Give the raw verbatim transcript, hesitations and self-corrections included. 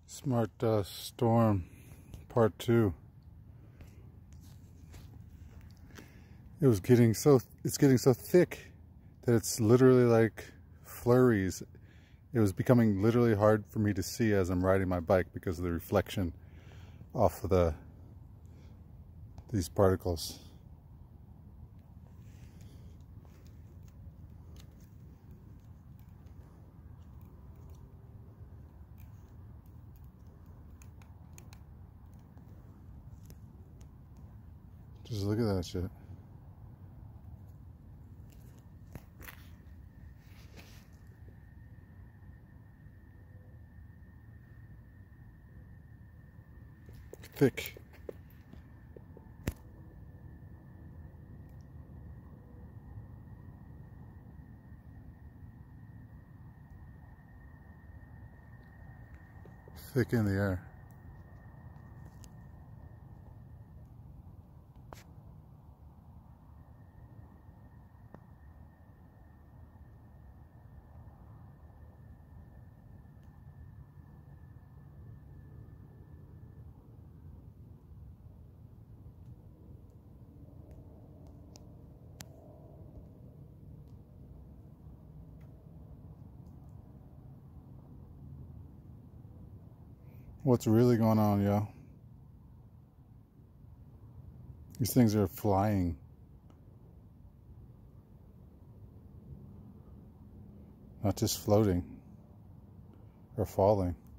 Smart uh, storm part two. It was getting so it's getting so thick that it's literally like flurries. It was becoming literally hard for me to see as I'm riding my bike because of the reflection off of the these particles. Just look at that shit. Thick. Thick in the air. What's really going on, yo? These things are flying. Not just floating or falling.